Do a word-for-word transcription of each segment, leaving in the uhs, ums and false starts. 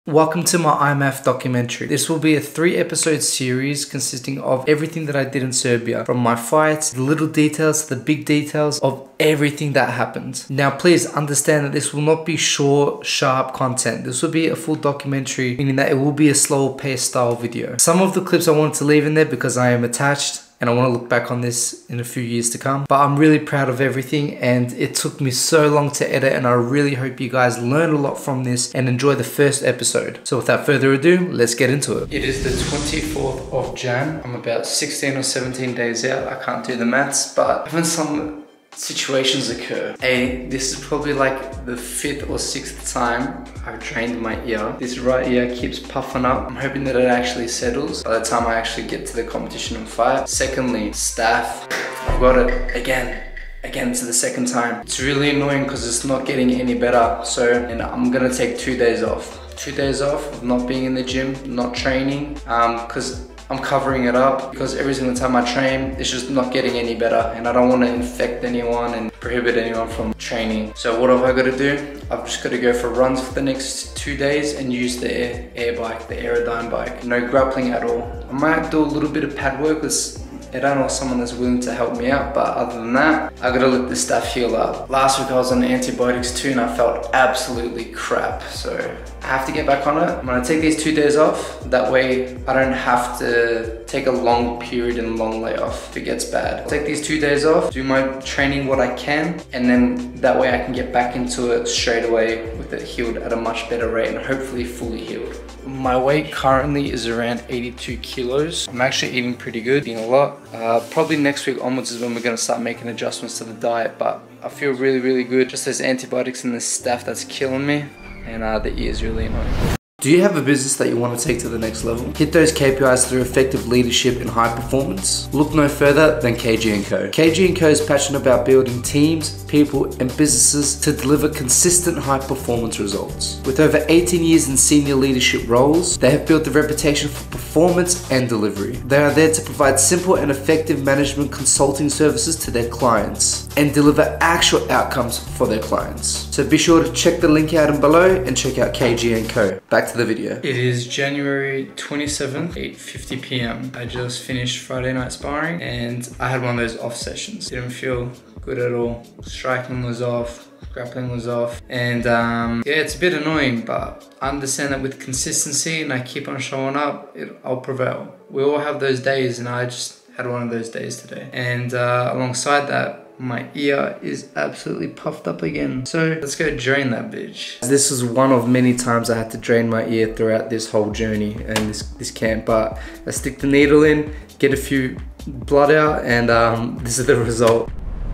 Welcome to my I M M A F documentary. This will be a three episode series consisting of everything that I did in Serbia, from my fights, the little details, the big details of everything that happened. Now please understand that this will not be short, sharp content. This will be a full documentary, meaning that it will be a slow paced style video. Some of the clips I wanted to leave in there because I am attached and I want to look back on this in a few years to come. But I'm really proud of everything, and it took me so long to edit, and I really hope you guys learn a lot from this and enjoy the first episode. So without further ado, let's get into it. It is the twenty-fourth of Jan. I'm about sixteen or seventeen days out. I can't do the maths, but having some situations occur. A, this is probably like the fifth or sixth time I've drained my ear. This right ear keeps puffing up. I'm hoping that it actually settles by the time I actually get to the competition and fight. Secondly, staph. I've got it again. Again, it's the second time. It's really annoying because it's not getting any better. So, and I'm gonna take two days off. Two days off of not being in the gym, not training, um, because I'm covering it up, because every single time I train, it's just not getting any better, and I don't want to infect anyone and prohibit anyone from training. So what have I got to do? I've just got to go for runs for the next two days and use the air, air bike, the Aerodyne bike. No grappling at all. I might do a little bit of pad work with Kaan or someone that's willing to help me out, but other than that, I gotta let this stuff heal up. Last week I was on antibiotics too, and I felt absolutely crap, so I have to get back on it. I'm gonna take these two days off. That way I don't have to take a long period and long layoff if it gets bad. I'll take these two days off, do my training what I can, and then that way I can get back into it straight away with it healed at a much better rate and hopefully fully healed. My weight currently is around eighty-two kilos. I'm actually eating pretty good, eating a lot. Uh, probably next week onwards is when we're gonna start making adjustments to the diet, but I feel really, really good. Just those antibiotics and this staph that's killing me, and uh, the ear is really annoying. Do you have a business that you want to take to the next level? Hit those K P Is through effective leadership and high performance? Look no further than K G and Co. K G and Co is passionate about building teams, people, and businesses to deliver consistent high performance results. With over eighteen years in senior leadership roles, they have built a reputation for performance and delivery. They are there to provide simple and effective management consulting services to their clients and deliver actual outcomes for their clients. So be sure to check the link out and below and check out K G and Co. Back to the video. It is January twenty-seventh, eight fifty p m I just finished Friday night sparring, and I had one of those off sessions. Didn't feel good at all. Striking was off, grappling was off, and um, yeah, it's a bit annoying, but I understand that with consistency and I keep on showing up, it, I'll prevail. We all have those days, and I just had one of those days today. And uh, alongside that, my ear is absolutely puffed up again. So let's go drain that bitch. This is one of many times I had to drain my ear throughout this whole journey and this, this camp, but I stick the needle in, get a few blood out, and um, this is the result.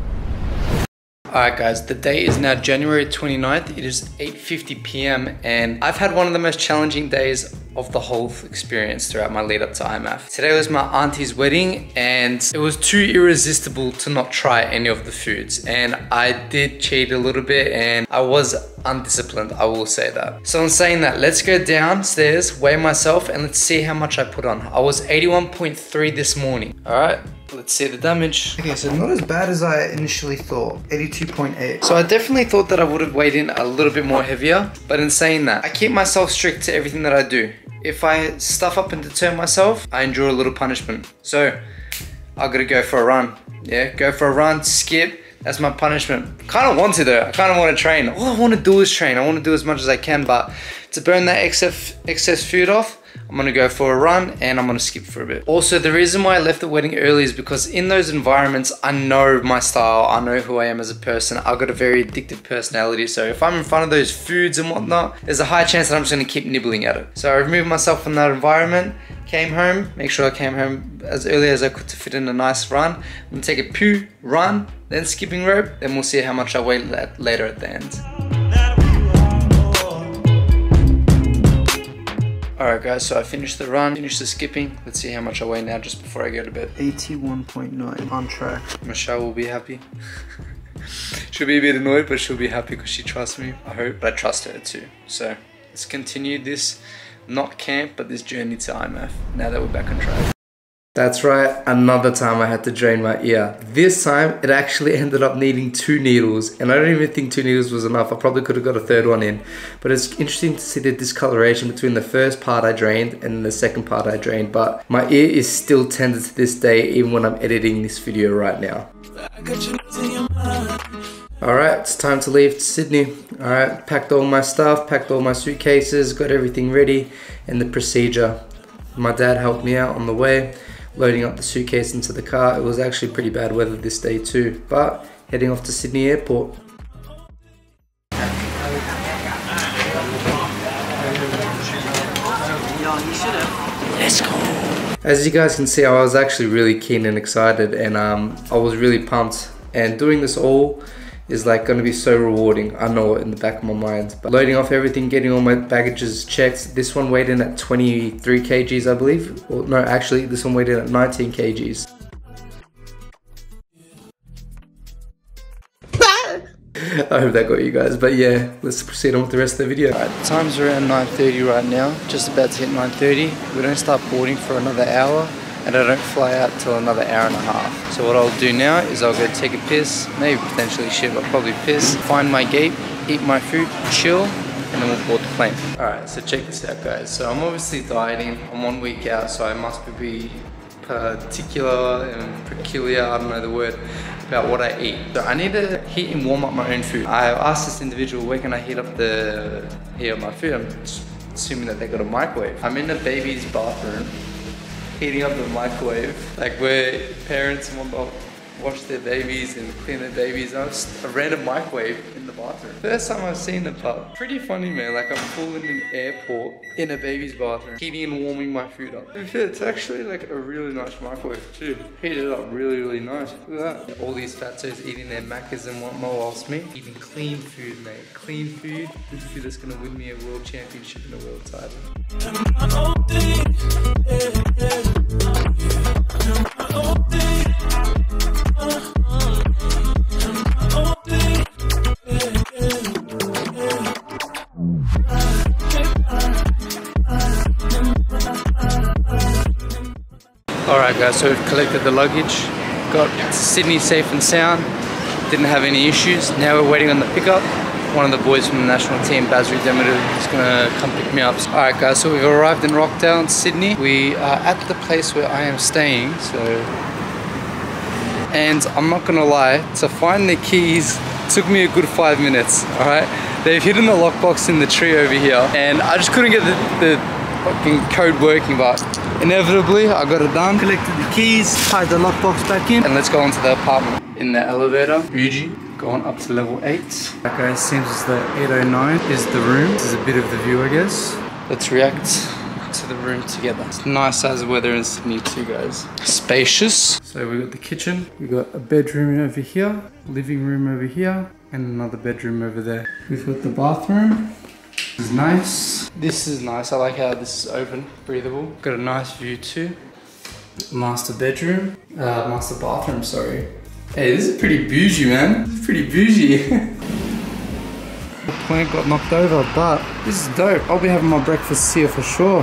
Alright guys, the day is now January twenty-ninth. It is eight fifty p m and I've had one of the most challenging days of the whole experience throughout my lead up to I M M A F. Today was my auntie's wedding, and it was too irresistible to not try any of the foods. And I did cheat a little bit, and I was undisciplined, I will say that. So in saying that, let's go downstairs, weigh myself, and let's see how much I put on. I was eighty-one point three this morning. Alright. Let's see the damage. Okay, so not as bad as I initially thought, eighty-two point eight. So I definitely thought that I would have weighed in a little bit more heavier, but in saying that, I keep myself strict to everything that I do. If I stuff up and deter myself, I endure a little punishment. So I gotta go for a run. Yeah, go for a run, skip. That's my punishment. Kind of want to though. I kind of want to train. All I want to do is train. I want to do as much as I can, but to burn that excess excess food off, I'm gonna go for a run and I'm gonna skip for a bit. Also, the reason why I left the wedding early is because in those environments, I know my style, I know who I am as a person. I've got a very addictive personality, so if I'm in front of those foods and whatnot, there's a high chance that I'm just gonna keep nibbling at it. So I removed myself from that environment, came home, make sure I came home as early as I could to fit in a nice run. I'm gonna take a poo, run, then skipping rope, then we'll see how much I weigh later at the end. Alright guys, so I finished the run, finished the skipping. Let's see how much I weigh now just before I go to bed. eighty-one point nine, on track. Michelle will be happy. She'll be a bit annoyed, but she'll be happy because she trusts me, I hope. But I trust her too. So let's continue this, not camp, but this journey to I M M A F, now that we're back on track. That's right, another time I had to drain my ear. This time, it actually ended up needing two needles, and I don't even think two needles was enough. I probably could have got a third one in. But it's interesting to see the discoloration between the first part I drained and the second part I drained. But my ear is still tender to this day, even when I'm editing this video right now. Alright, it's time to leave to Sydney. Alright, packed all my stuff, packed all my suitcases, got everything ready, and the procedure. My dad helped me out on the way, loading up the suitcase into the car. It was actually pretty bad weather this day too, but heading off to Sydney Airport. Let's go. As you guys can see, I was actually really keen and excited, and um, I was really pumped. And doing this all is like going to be so rewarding. I know it in the back of my mind. But loading off everything, getting all my baggages checked. This one weighed in at twenty-three kilograms, I believe. Or no, actually, this one weighed in at nineteen kilograms. I hope that got you guys, but yeah, let's proceed on with the rest of the video. Alright, the time's around nine thirty right now, just about to hit nine thirty. We don't start boarding for another hour, and I don't fly out till another hour and a half. So what I'll do now is I'll go take a piss, maybe potentially shit, but probably piss, find my gate, eat my food, chill, and then we'll board the plane. Alright, so check this out guys. So I'm obviously dieting, I'm one week out, so I must be particular and peculiar, I don't know the word, about what I eat. So I need to heat and warm up my own food. I asked this individual, where can I heat up the heat up my food? I'm assuming that they got a microwave. I'm in the baby's bathroom, heating up the microwave, like where parents want to wash their babies and clean their babies. I just a random microwave in the bathroom. First time I've seen it, but pretty funny, man. Like I'm full in an airport in a baby's bathroom, heating and warming my food up. It's actually like a really nice microwave too. Heated it up really, really nice. Look at that. All these fatsos eating their macas and whatnot, whilst me eating clean food, mate. Clean food. Good food that's gonna win me a world championship and a world title. Alright guys, so we've collected the luggage, got to Sydney safe and sound, didn't have any issues. Now we're waiting on the pickup. One of the boys from the national team, Basri Demeaner, is gonna come pick me up. Alright guys, so we've arrived in Rockdale, Sydney. We are at the place where I am staying, so... And I'm not gonna lie, to find the keys took me a good five minutes, alright? They've hidden the lockbox in the tree over here, and I just couldn't get the, the fucking code working, but inevitably I got it done. Collected the keys, tied the lockbox back in, and let's go into the apartment. In the elevator, Uji, going up to level eight. That guy seems as though eight oh nine is the room. This is a bit of the view, I guess. Let's react to the room together. It's nice as weather in Sydney too, guys. Spacious. So we got the kitchen, we got a bedroom over here, living room over here, and another bedroom over there. We've got the bathroom. This is nice. This is nice. I like how this is open, breathable. Got a nice view too. Master bedroom, uh, master bathroom, sorry. Hey, this is pretty bougie, man. This is pretty bougie. The plant got knocked over, but this is dope. I'll be having my breakfast here for sure.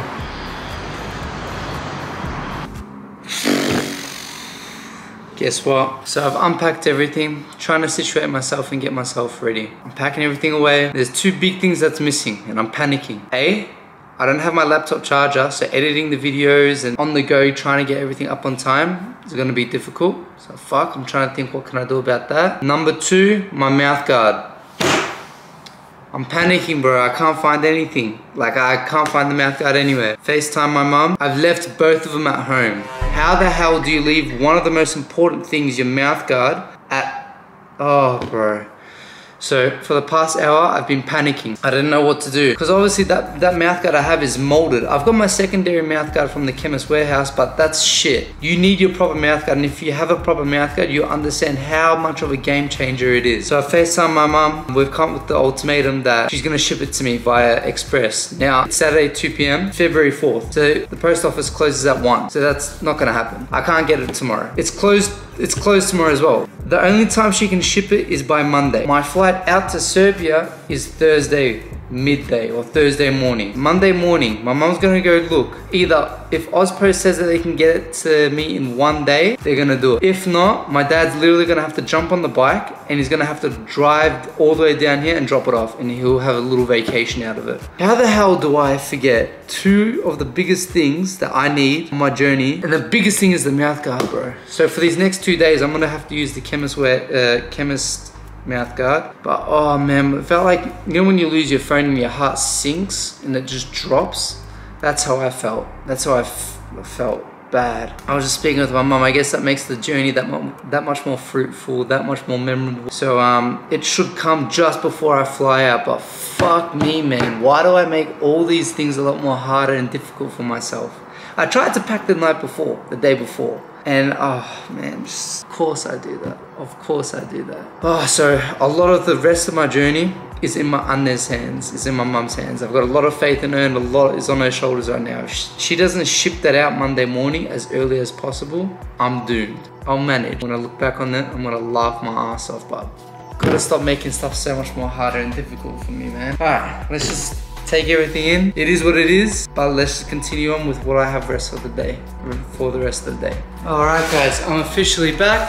Guess what? So I've unpacked everything, trying to situate myself and get myself ready. I'm packing everything away. There's two big things that's missing and I'm panicking. A, I don't have my laptop charger, so editing the videos and on the go trying to get everything up on time is gonna be difficult. So fuck, I'm trying to think what can I do about that. Number two, my mouth guard. I'm panicking, bro. I can't find anything. Like, I can't find the mouth guard anywhere. FaceTime my mum. I've left both of them at home. How the hell do you leave one of the most important things, your mouth guard, at... Oh, bro. So, for the past hour, I've been panicking. I didn't know what to do. Because obviously, that, that mouth guard I have is molded. I've got my secondary mouth guard from the Chemist Warehouse, but that's shit. You need your proper mouth guard, and if you have a proper mouth guard, you'll understand how much of a game changer it is. So I FaceTime my mum. We've come with the ultimatum that she's gonna ship it to me via express. Now, it's Saturday, two p m, February fourth. So the post office closes at one. So that's not gonna happen. I can't get it tomorrow. It's closed, it's closed tomorrow as well. The only time she can ship it is by Monday. My flight out to Serbia is Thursday. midday or Thursday morning. Monday morning, my mom's gonna go look. Either if Ozpost says that they can get it to me in one day, they're gonna do it. If not, my dad's literally gonna have to jump on the bike and he's gonna have to drive all the way down here and drop it off, and he'll have a little vacation out of it. How the hell do I forget two of the biggest things that I need on my journey? And the biggest thing is the mouth guard, bro. So for these next two days, I'm gonna have to use the chemist wear, uh, chemist mouth guard. But oh man, it felt like, you know when you lose your phone and your heart sinks and it just drops? That's how I felt. That's how I f felt bad. I was just speaking with my mum. I guess that makes the journey that, mo that much more fruitful, that much more memorable. So um, it should come just before I fly out, but fuck me, man. Why do I make all these things a lot more harder and difficult for myself? I tried to pack the night before, the day before. And oh man, just, of course I do that. Of course I do that. Oh, so a lot of the rest of my journey is in my Anne's hands, is in my mum's hands. I've got a lot of faith in her and a lot is on her shoulders right now. If she doesn't ship that out Monday morning as early as possible, I'm doomed. I'll manage. When I look back on that, I'm gonna laugh my ass off, but gotta stop making stuff so much more harder and difficult for me, man. All right, let's just take everything in. It is what it is, but let's just continue on with what I have rest of the day, for the rest of the day. All right, guys, I'm officially back.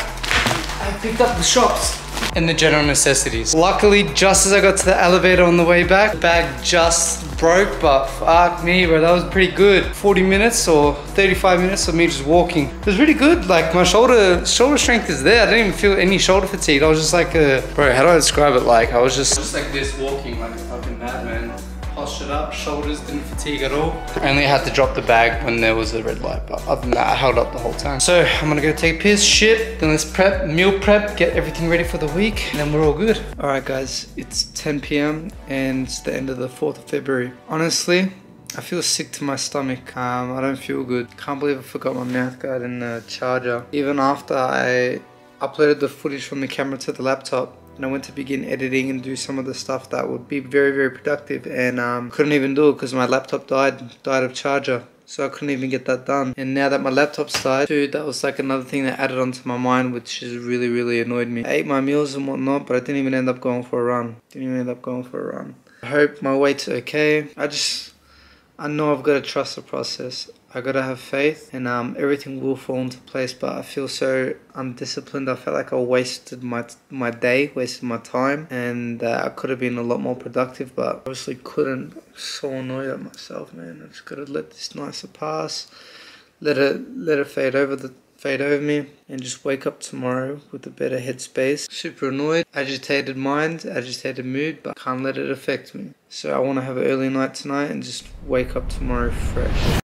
I picked up the shops and the general necessities. Luckily, just as I got to the elevator on the way back, the bag just broke, but fuck me, bro, that was pretty good. forty minutes or thirty-five minutes of me just walking. It was really good. Like my shoulder shoulder strength is there. I didn't even feel any shoulder fatigue. I was just like, uh, bro, how do I describe it? Like I was just, just like this walking like a fucking madman. Postured up, shoulders didn't fatigue at all. I only had to drop the bag when there was a red light, but other than that, I held up the whole time. So I'm gonna go take a piss, shit, then let's prep, meal prep, get everything ready for the week, and then we're all good. All right, guys, it's ten P M and it's the end of the fourth of February. Honestly, I feel sick to my stomach. Um, I don't feel good. Can't believe I forgot my mouth guard and the charger. Even after I uploaded the footage from the camera to the laptop, and I went to begin editing and do some of the stuff that would be very, very productive, and um, couldn't even do it because my laptop died, died of charger. So I couldn't even get that done. And now that my laptop's died, dude, that was like another thing that added onto my mind, which has really, really annoyed me. I ate my meals and whatnot, but I didn't even end up going for a run. Didn't even end up going for a run. I hope my weight's okay. I just, I know I've got to trust the process. I gotta have faith, and um, everything will fall into place, but I feel so undisciplined. I felt like I wasted my my day, wasted my time, and uh, I could have been a lot more productive, but obviously couldn't. I'm so annoyed at myself, man. I just gotta let this night pass, let it let it fade over the fade over me, and just wake up tomorrow with a better headspace. Super annoyed, agitated mind, agitated mood, but can't let it affect me. So I want to have an early night tonight and just wake up tomorrow fresh.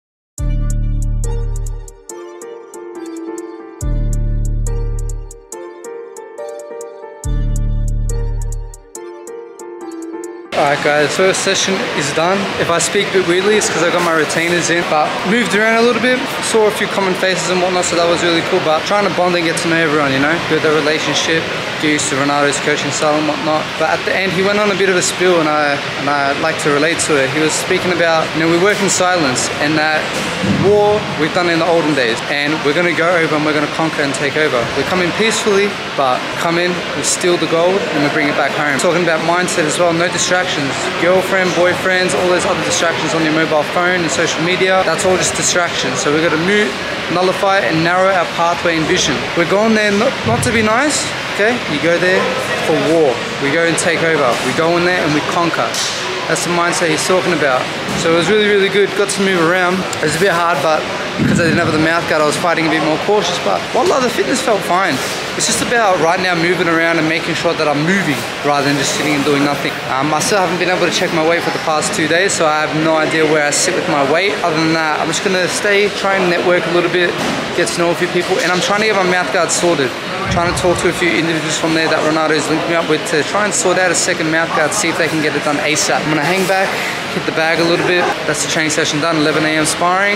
Alright guys, first session is done. If I speak a bit weirdly, it's because I got my retainers in, but moved around a little bit, saw a few common faces and whatnot, so that was really cool. But trying to bond and get to know everyone, you know, build a relationship, get used to Renato's coaching style and whatnot. But at the end, he went on a bit of a spiel, and I and I like to relate to it. He was speaking about, you know, we work in silence, and that war we've done in the olden days, and we're gonna go over and we're gonna conquer and take over. We come in peacefully, but come in, we steal the gold, and we bring it back home. Talking about mindset as well, no distractions. Girlfriend, boyfriends, all those other distractions on your mobile phone and social media, that's all just distractions. So we're gonna mute, nullify, and narrow our pathway and vision. We're going there not, not to be nice, okay? You go there for war. We go and take over. We go in there and we conquer. That's the mindset he's talking about. So it was really, really good. Got to move around. It was a bit hard, but because I didn't have the mouth guard, I was fighting a bit more cautious, but wallah, the fitness felt fine. It's just about right now moving around and making sure that I'm moving rather than just sitting and doing nothing. Um, I still haven't been able to check my weight for the past two days, so I have no idea where I sit with my weight. Other than that, I'm just gonna stay, try and network a little bit, get to know a few people, and I'm trying to get my mouth guard sorted. Trying to talk to a few individuals from there that Renato's linked me up with to try and sort out a second mouth guard, see if they can get it done ASAP. I'm gonna hang back, hit the bag a little bit. That's the training session done, eleven A M sparring.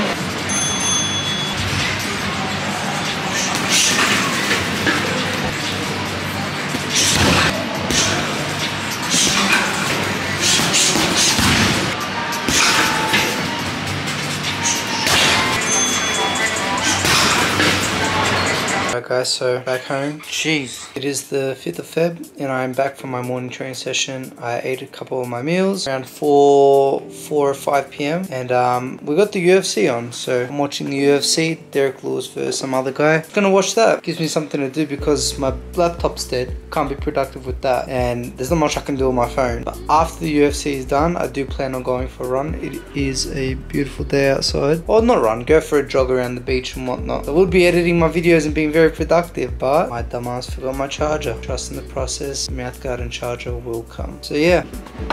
Alright guys, so back home. Jeez. It is the fifth of Feb and I'm back from my morning training session. I ate a couple of my meals around four, four or five p m and um, we got the U F C on. So I'm watching the U F C, Derek Lewis versus some other guy. I'm gonna watch that. Gives me something to do because my laptop's dead. Can't be productive with that and there's not much I can do on my phone. But after the U F C is done, I do plan on going for a run. It is a beautiful day outside. Well, not run, go for a jog around the beach and whatnot. I will be editing my videos and being very productive, but my dumbass forgot my charger. Trust in the process, mouthguard and charger will come. So yeah.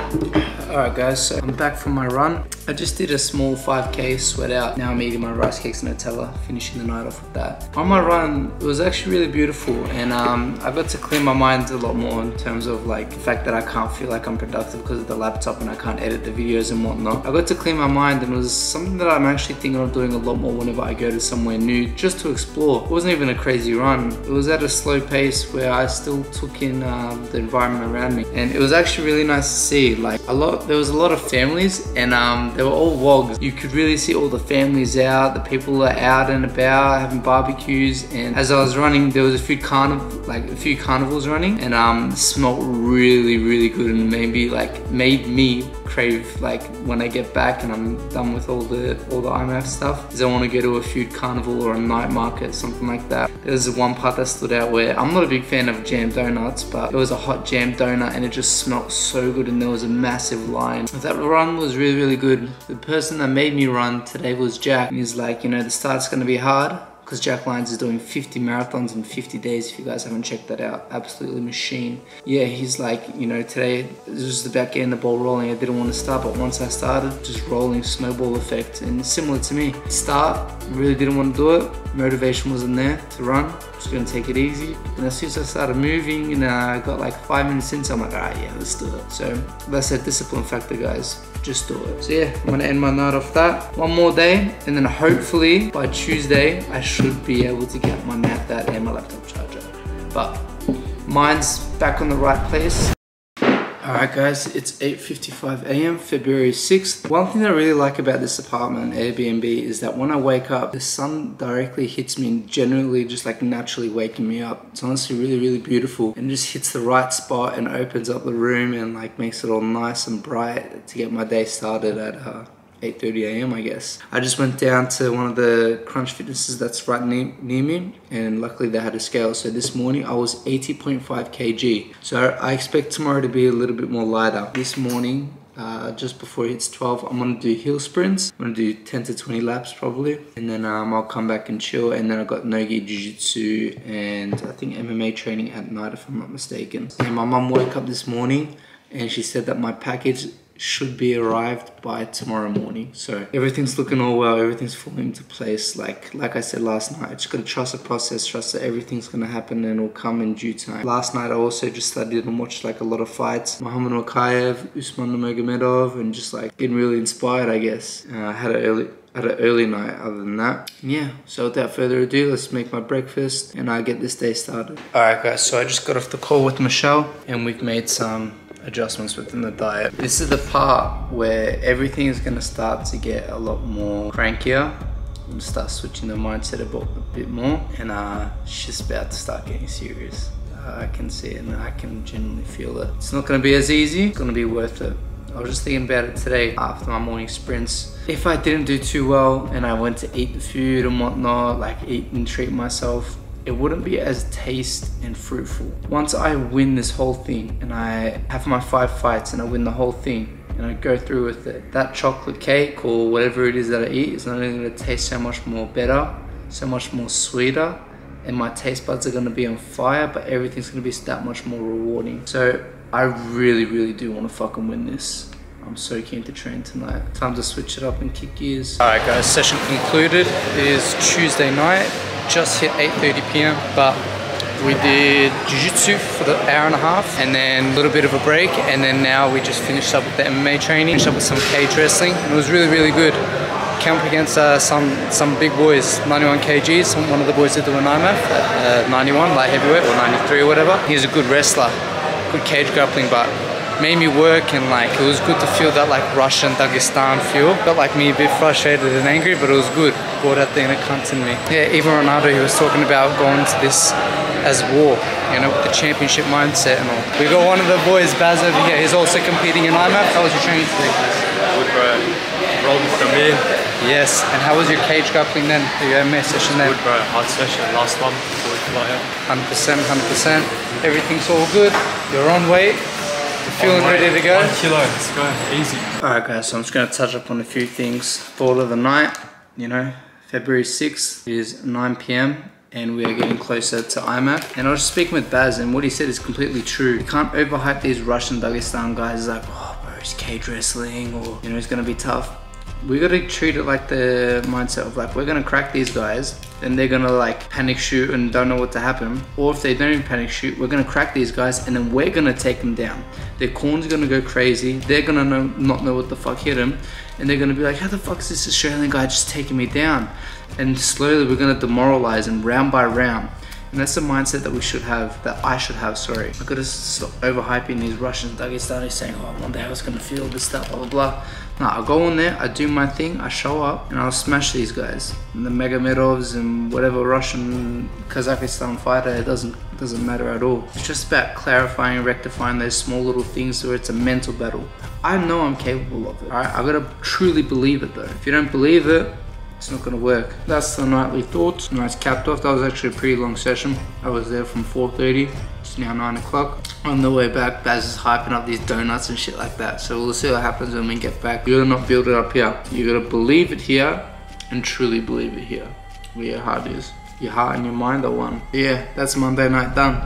Alright guys, so I'm back from my run. I just did a small five K sweat out. Now I'm eating my rice cakes and Nutella, finishing the night off with that. On my run, it was actually really beautiful and um, I got to clear my mind a lot more in terms of like the fact that I can't feel like I'm productive because of the laptop and I can't edit the videos and whatnot. I got to clear my mind and it was something that I'm actually thinking of doing a lot more whenever I go to somewhere new, just to explore. It wasn't even a crazy run. It was at a slow pace where I still took in um, the environment around me. And it was actually really nice to see. Like a lot, there was a lot of families and um, they were all wogs. You could really see all the families out, the people are out and about having barbecues. And as I was running, there was a few carnival, like a few carnivals running, and um, it smelled really, really good, and maybe like made me crave like when I get back and I'm done with all the all the I M M A F stuff, is I want to go to a food carnival or a night market, something like that. There's one part that stood out where I'm not a big fan of jam donuts, but it was a hot jam donut and it just smelled so good and there was a massive line. That run was really, really good. The person that made me run today was Jack, and he's like, you know, the start's gonna be hard, because Jack Lyons is doing fifty marathons in fifty days. If you guys haven't checked that out, absolutely machine. Yeah, he's like, you know, today it was just about getting the ball rolling. I didn't want to start, but once I started, just rolling, snowball effect. And similar to me, start, really didn't want to do it. Motivation wasn't there to run. Just gonna take it easy. And as soon as I started moving and I got like five minutes in, so I'm like, alright, yeah, let's do it. So that's a discipline factor, guys. Just do it. So yeah, I'm gonna end my night off that. One more day, and then hopefully by Tuesday, I should be able to get my mat that and my laptop charger. But mine's back on the right place. Alright guys, it's eight fifty-five a m February sixth. One thing I really like about this apartment, Airbnb, is that when I wake up, the sun directly hits me and generally just like naturally waking me up. It's honestly really, really beautiful and just hits the right spot and opens up the room and like makes it all nice and bright to get my day started at uh, eight thirty a m I guess. I just went down to one of the Crunch Fitnesses that's right near, near me, and luckily they had a scale. So this morning I was eighty point five kilograms. So I expect tomorrow to be a little bit more lighter. This morning, uh, just before it hits twelve, I'm gonna do hill sprints. I'm gonna do ten to twenty laps probably. And then um, I'll come back and chill. And then I got no-gi jiu-jitsu and I think M M A training at night if I'm not mistaken. And my mum woke up this morning and she said that my package should be arrived by tomorrow morning. So everything's looking all well, everything's falling into place. Like like I said last night, I just gotta trust the process, trust that everything's gonna happen and it'll come in due time. Last night I also just studied and watched like a lot of fights. Muhammad Mokaev, Usman Nurmagomedov, and just like getting really inspired, I guess. Uh, I had an early Had an early night other than that. Yeah, so without further ado, let's make my breakfast and I get this day started. Alright guys, so I just got off the call with Michelle and we've made some adjustments within the diet. This is the part where everything is going to start to get a lot more crankier. I'm going to start switching the mindset about a bit more, and uh, it's just about to start getting serious. Uh, I can see it and I can genuinely feel it. It's not going to be as easy, it's going to be worth it. I was just thinking about it today after my morning sprints. If I didn't do too well and I went to eat the food and whatnot, like eat and treat myself, it wouldn't be as taste and fruitful. Once I win this whole thing and I have my five fights and I win the whole thing and I go through with it, that chocolate cake or whatever it is that I eat is not only gonna taste so much more better, so much more sweeter, and my taste buds are gonna be on fire, but everything's gonna be that much more rewarding. So I really, really do wanna fucking win this. I'm so keen to train tonight. Time to switch it up and kick gears. All right guys, session concluded. It is Tuesday night. Just hit eight thirty p m but we did jiu-jitsu for the hour and a half and then a little bit of a break, and then now we just finished up with the M M A training, finished up with some cage wrestling, and it was really, really good. Came up against uh, some some big boys, ninety-one kilograms. One of the boys did do an I M M A F at uh, ninety-one, light heavyweight, or ninety-three or whatever. He's a good wrestler, good cage grappling, but made me work, and like it was good to feel that like Russian Dagestan feel. Felt like me a bit frustrated and angry, but it was good. Brought out the inner cunt in me. Yeah, even Ronaldo, he was talking about going to this as war, you know, with the championship mindset and all. We got one of the boys, Baz, over here. He's also competing in I M M A F. How was your training today, guys? Good, bro. Rolled with the men. Yes, and how was your cage grappling then? Your M S session then? Good, bro. Hard session. Last one. Good, one hundred percent, one hundred percent. Everything's all good. You're on weight. You're feeling ready to go? One kilo. Let's go. Easy. Alright, guys, so I'm just going to touch up on a few things. Thought of the night, you know, February sixth is nine P M and we are getting closer to I M M A F. And I was speaking with Baz, and what he said is completely true. You can't overhype these Russian Dagestan guys. It's like, oh bro, he's cage wrestling, or you know, it's gonna be tough. We gotta treat it like the mindset of like, we're gonna crack these guys, then they're gonna like panic shoot and don't know what to happen. Or if they don't even panic shoot, we're gonna crack these guys and then we're gonna take them down. Their corn's gonna go crazy. They're gonna know, not know what the fuck hit them. And they're gonna be like, how the fuck is this Australian guy just taking me down? And slowly we're gonna demoralize them round by round. And that's the mindset that we should have, that I should have, sorry. I gotta stop overhyping these Russians, Dagestanis, saying, oh, one day I was gonna feel this, that, blah, blah, blah. No, I go on there, I do my thing, I show up, and I'll smash these guys. And the Magomedovs and whatever Russian, Kazakhstan fighter, it doesn't, doesn't matter at all. It's just about clarifying and rectifying those small little things where it's a mental battle. I know I'm capable of it, all right? I gotta truly believe it though. If you don't believe it, it's not gonna work. That's the nightly thoughts. Nice capped off. That was actually a pretty long session. I was there from four thirty. It's now nine o'clock. On the way back, Baz is hyping up these donuts and shit like that. So we'll see what happens when we get back. You gotta not build it up here. You gotta believe it here and truly believe it here. Where your heart is. Your heart and your mind are one. Yeah, that's Monday night done.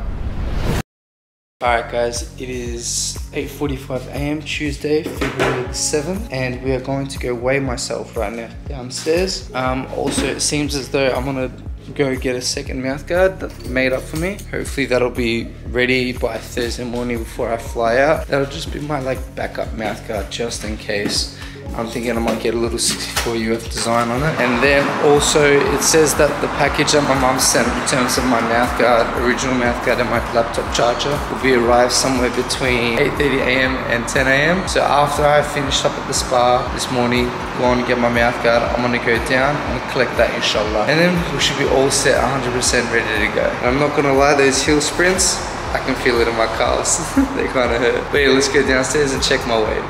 Alright guys, it is eight forty-five A M Tuesday, February seventh, and we are going to go weigh myself right now downstairs. Um, also, it seems as though I'm gonna go get a second mouth guard that made up for me. Hopefully that'll be ready by Thursday morning before I fly out. That'll just be my like backup mouth guard just in case. I'm thinking I might get a little sixty-four U F design on it. And then also it says that the package that my mum sent in terms of my mouth guard, original mouth guard and my laptop charger will be arrived somewhere between eight thirty A M and ten A M So after I finished up at the spa this morning, going to get my mouth guard, I'm gonna go down and collect that inshallah. And then we should be all set one hundred percent ready to go. And I'm not gonna lie, those heel sprints, I can feel it in my calves. They kind of hurt. But yeah, let's go downstairs and check my weight.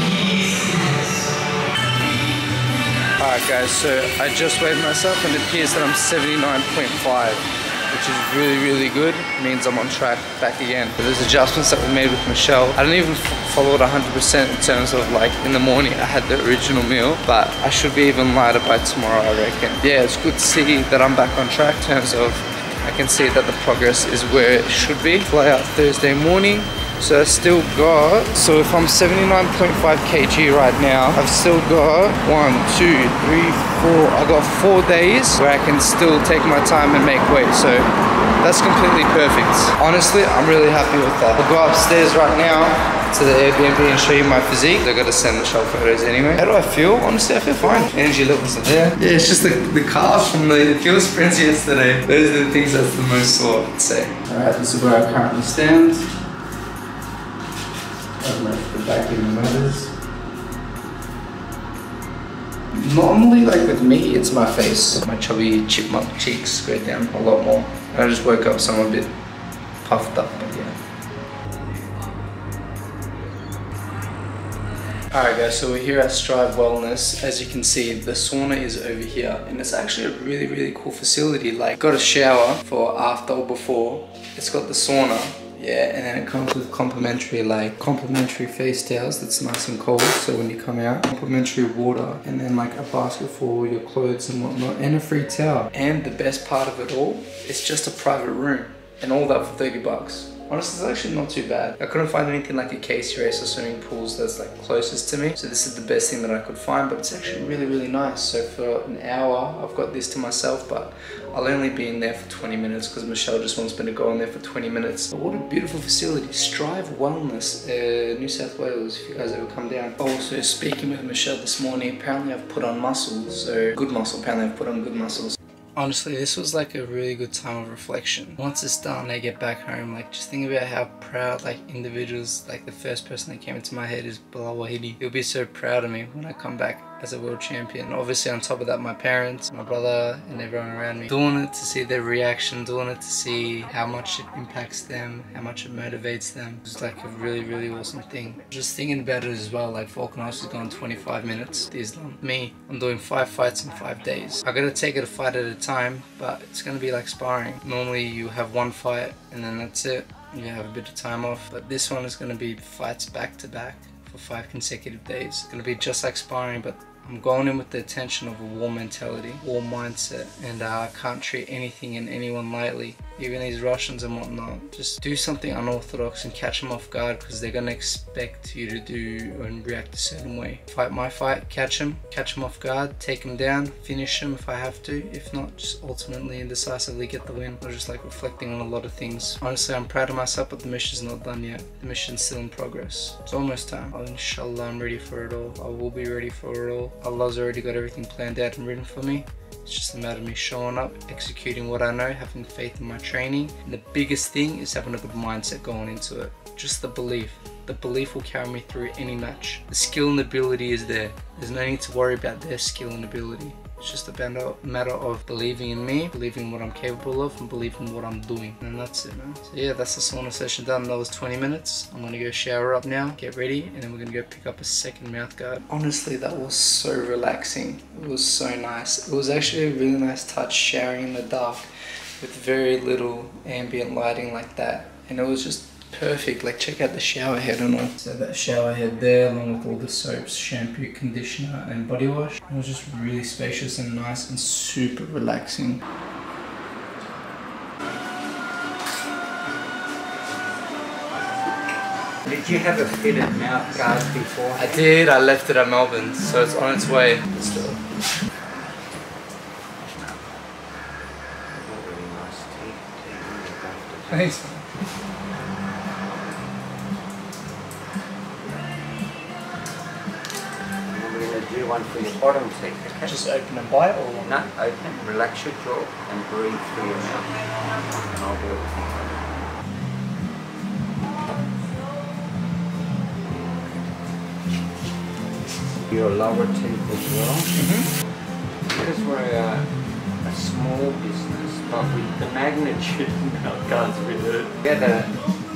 Alright guys, so I just weighed myself and it appears that I'm seventy-nine point five, which is really, really good. It means I'm on track back again. But there's adjustments that we made with Michelle. I didn't even follow it one hundred percent in terms of like, in the morning I had the original meal, but I should be even lighter by tomorrow, I reckon. Yeah, it's good to see that I'm back on track in terms of, I can see that the progress is where it should be. Fly out Thursday morning. So I still got, so if I'm seventy-nine point five kilograms right now, I've still got one, two, three, four, I got four days where I can still take my time and make weight. So that's completely perfect. Honestly, I'm really happy with that. I'll go upstairs right now to the Airbnb and show you my physique. I gotta send the show photos anyway. How do I feel? Honestly, I feel fine. Energy levels are there. Yeah, it's just the, the calves from the fuel sprints yesterday. Those are the things that's the most sore, I'd say. Alright, this is where I currently stand. The back in the mothers. Normally, like with me, it's my face. My chubby chipmunk cheeks go down a lot more. I just woke up, so I'm a bit puffed up, but yeah. Alright guys, so we're here at Strive Wellness. As you can see, the sauna is over here, and it's actually a really, really cool facility. Like, got a shower for after or before. It's got the sauna. Yeah, and then it comes with complimentary like complimentary face towels that's nice and cold, so when you come out, complimentary water, and then like a basket for all your clothes and whatnot, and a free towel. And the best part of it all, it's just a private room, and all that for thirty bucks. Honestly, it's actually not too bad. I couldn't find anything like a case race or swimming pools that's like closest to me. So this is the best thing that I could find, but it's actually really, really nice. So for an hour, I've got this to myself, but I'll only be in there for twenty minutes because Michelle just wants me to go in there for twenty minutes. But what a beautiful facility. Strive Wellness, uh, New South Wales, if you guys ever come down. Also, speaking with Michelle this morning, apparently I've put on muscle. So good muscle, apparently I've put on good muscles. Honestly, this was like a really good time of reflection. Once it's done, I get back home, like just think about how proud like individuals, like the first person that came into my head is Bilal Wahidi. He'll be so proud of me when I come back as a world champion. Obviously on top of that, my parents, my brother and everyone around me. Doing it to see their reaction, doing it to see how much it impacts them, how much it motivates them. It's like a really, really awesome thing. Just thinking about it as well, like Volkanovski's has gone twenty-five minutes. Islam. Me, I'm doing five fights in five days. I gotta take it a fight at a time, but it's gonna be like sparring. Normally you have one fight and then that's it. You have a bit of time off, but this one is gonna be fights back to back for five consecutive days. It's gonna be just like sparring, but I'm going in with the attention of a war mentality, war mindset, and uh, I can't treat anything and anyone lightly, even these Russians and whatnot. Just do something unorthodox and catch them off guard, because they're gonna expect you to do and react a certain way. Fight my fight, catch them, catch them off guard, take them down, finish them if I have to. If not, just ultimately and decisively get the win. I'm just like reflecting on a lot of things. Honestly, I'm proud of myself, but the mission's not done yet. The mission's still in progress. It's almost time. Oh, inshallah, I'm ready for it all. I will be ready for it all. Allah's already got everything planned out and written for me. It's just a matter of me showing up, executing what I know, having faith in my training. And the biggest thing is having a good mindset going into it. Just the belief. The belief will carry me through any match. The skill and ability is there. There's no need to worry about their skill and ability. It's just a matter of believing in me, believing in what I'm capable of, and believing in what I'm doing. And that's it, man. So yeah, that's the sauna session done. That was twenty minutes. I'm gonna go shower up now, get ready, and then we're gonna go pick up a second mouth guard. Honestly, that was so relaxing. It was so nice. It was actually a really nice touch showering in the dark with very little ambient lighting like that. And it was just perfect. Like, check out the shower head and all. So that shower head there, along with all the soaps, shampoo, conditioner and body wash, it was just really spacious and nice and super relaxing. Did you have a fitted mouth guard before? I did. I left it at Melbourne, so it's on its way still. Thanks. Do one for your bottom teeth, okay? Just open and bite, or no, open, relax your jaw and breathe through your mouth. And I'll do it with you. Your lower teeth as well. Mm-hmm. Because we're a, a small business, but with the magnitude of mouth guards we do. We had a,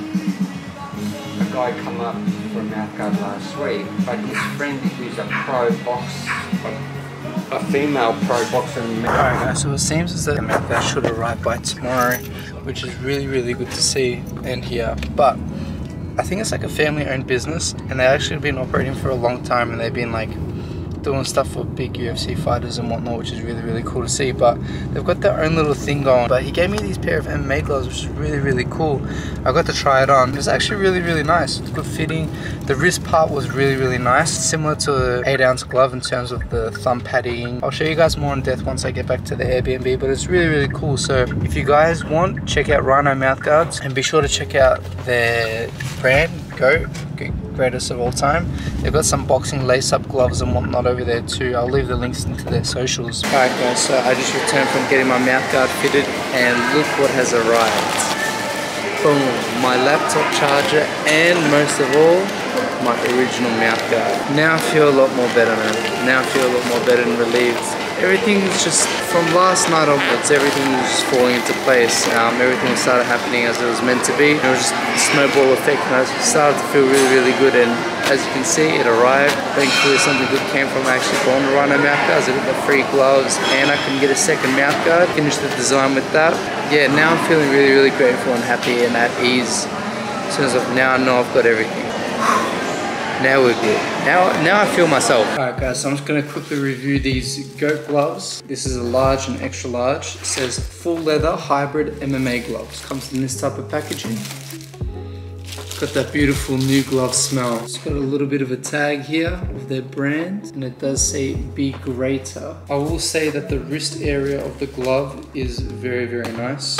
a guy come up for a mouth guard last week, but his friend who's a pro box, a, a female pro boxer. Alright guys, so it seems as though the mouth guard should arrive by tomorrow, which is really really good to see and hear. But I think it's like a family owned business, and they've actually been operating for a long time, and they've been like doing stuff for big U F C fighters and whatnot, which is really really cool to see. But they've got their own little thing going. But he gave me these pair of M M A gloves, which is really really cool. I got to try it on. It was actually really really nice. It's good fitting. The wrist part was really really nice, similar to an eight ounce glove in terms of the thumb padding. I'll show you guys more in depth once I get back to the Airbnb, but it's really really cool. So if you guys want, check out Rhino mouthguards, and be sure to check out their brand, Go, greatest of all time. They've got some boxing lace-up gloves and whatnot over there too. I'll leave the links into their socials. Alright guys, so I just returned from getting my mouthguard fitted, and look what has arrived. Boom, my laptop charger, and most of all, my original mouthguard. Now I feel a lot more better, man. Now I feel a lot more better and relieved. Everything's just, from last night onwards, everything was just falling into place. Um, everything started happening as it was meant to be. It was just a snowball effect, and I started to feel really, really good. And as you can see, it arrived. Thankfully, something good came from actually buying the Rhino mouthguards. I got the free gloves, and I can get a second mouthguard. Finish the design with that. Yeah, now I'm feeling really, really grateful and happy and at ease. In terms of now I know I've got everything. Now we're good. Now, now I feel myself. Alright guys, so I'm just going to quickly review these goat gloves. This is a large and extra large. It says full leather hybrid M M A gloves. Comes in this type of packaging. It's got that beautiful new glove smell. It's got a little bit of a tag here of their brand, and it does say be greater. I will say that the wrist area of the glove is very, very nice.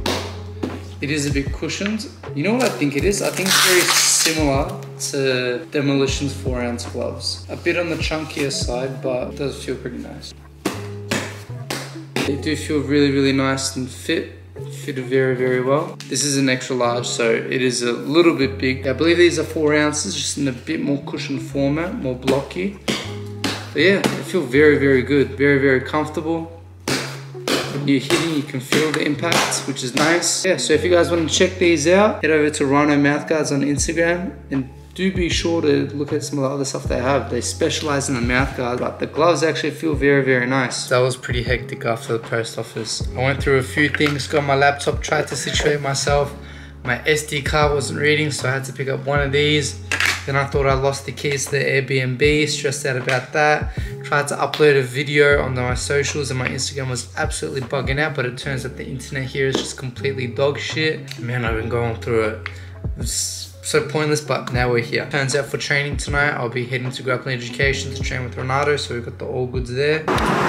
It is a bit cushioned. You know what I think it is? I think it's very similar to Demolition's four ounce gloves. A bit on the chunkier side, but it does feel pretty nice. They do feel really, really nice and fit. Fit very, very well. This is an extra large, so it is a little bit big. I believe these are four ounces, just in a bit more cushion format, more blocky. But yeah, they feel very, very good. Very, very comfortable. When you're hitting, you can feel the impact, which is nice. Yeah, so if you guys want to check these out, head over to Rhino Mouthguards on Instagram, and do be sure to look at some of the other stuff they have. They specialize in the mouthguard, but the gloves actually feel very, very nice. That was pretty hectic after the post office. I went through a few things, got my laptop, tried to situate myself. My S D card wasn't reading, so I had to pick up one of these. Then I thought I lost the keys to the Airbnb, stressed out about that. Tried to upload a video on my socials and my Instagram was absolutely bugging out, but it turns out the internet here is just completely dog shit. Man, I've been going through it. It's so pointless, but now we're here. Turns out for training tonight, I'll be heading to Grappling Education to train with Renato, so we've got the all goods there.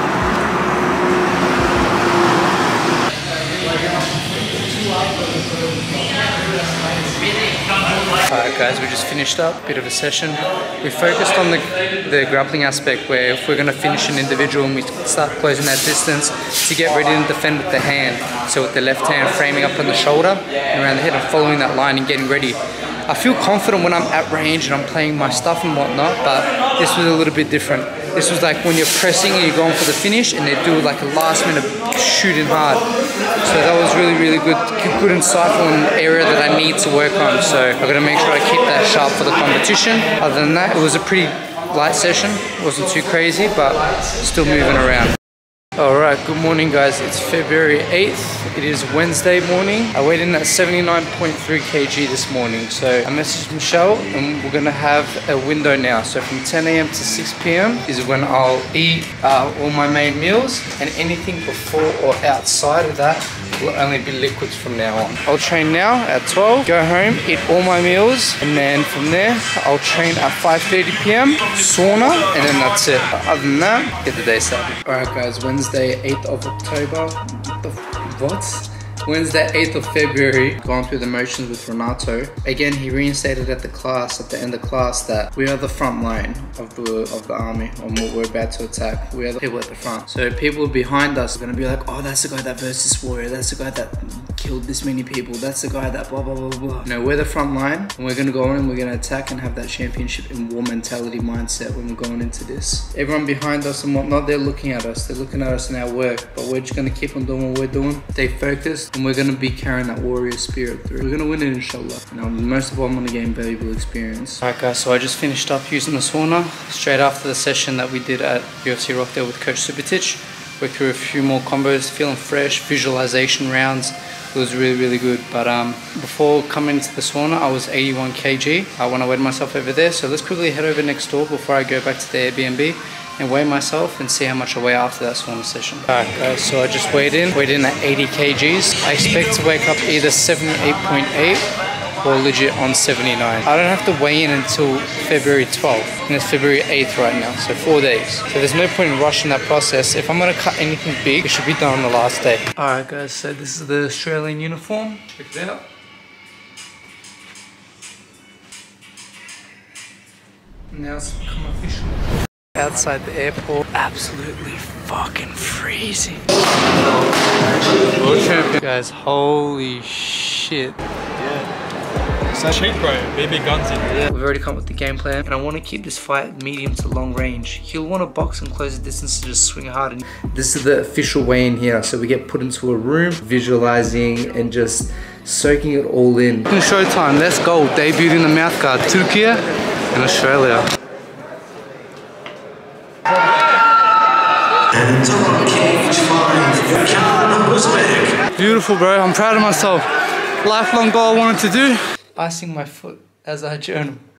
Alright guys, we just finished up, bit of a session. We focused on the, the grappling aspect, where if we're going to finish an individual and we start closing that distance, to get ready to defend with the hand. So with the left hand framing up on the shoulder and around the head and following that line and getting ready. I feel confident when I'm at range and I'm playing my stuff and whatnot, but this was a little bit different. This was like when you're pressing and you're going for the finish and they do like a last minute shooting hard. So that was really, really good, good insightful in the area that I need to work on. So I've got to make sure I keep that sharp for the competition. Other than that, it was a pretty light session. It wasn't too crazy, but still moving around. Alright, good morning guys, it's February eighth, it is Wednesday morning. I weighed in at seventy-nine point three kilograms this morning, so I messaged Michelle and we're gonna have a window now. So from ten A M to six P M is when I'll eat uh, all my main meals, and anything before or outside of that will only be liquids from now on. I'll train now at twelve, go home, eat all my meals, and then from there I'll train at five thirty P M, sauna, and then that's it. Other than that, get the day started. Alright guys, Wednesday eighth of October. The what? Wednesday eighth of February, gone through the motions with Renato. Again, he reinstated at the class, at the end of class, that we are the front line of the of the army, on what we're about to attack. We are the people at the front. So people behind us are gonna be like, oh, that's the guy that versus warrior, that's the guy that killed this many people, that's the guy that blah blah blah blah. No, we're the front line, and we're gonna go in and we're gonna attack and have that championship in war mentality mindset when we're going into this. Everyone behind us and whatnot, they're looking at us, they're looking at us in our work, but we're just gonna keep on doing what we're doing, stay focused, and we're gonna be carrying that warrior spirit through. We're gonna win it, inshallah. Now, most of all, I'm gonna gain valuable experience. Alright guys, so I just finished up using the sauna straight after the session that we did at U F C Rockdale with Coach Subotic. Worked through a few more combos, feeling fresh, visualization rounds. It was really, really good. But um, before coming to the sauna, I was eighty-one kilograms uh, when I weighed myself over there. So let's quickly head over next door before I go back to the Airbnb and weigh myself and see how much I weigh after that sauna session. Alright guys, so I just weighed in, weighed in at eighty kilograms. I expect to wake up either seventy-eight point eight or legit on seventy-nine. I don't have to weigh in until February twelfth, and it's February eighth right now, so four days. So there's no point in rushing that process. If I'm gonna cut anything big, it should be done on the last day. Alright guys, so this is the Australian uniform. Check it out. Now it's become official. Outside the airport, absolutely fucking freezing. World champion. Guys, holy shit. Yeah. It's that cheap, bro. Baby guns in there. We've already come up with the game plan, and I want to keep this fight medium to long range. He'll want to box and close the distance to just swing hard. And this is the official weigh-in here, so we get put into a room, visualizing and just soaking it all in. Showtime, let's go. Debuted in the mouthguard, Turkey and Australia. And on cage five, Kaan Husmek. Beautiful, bro. I'm proud of myself. Lifelong goal I wanted to do. Icing my foot as I journal.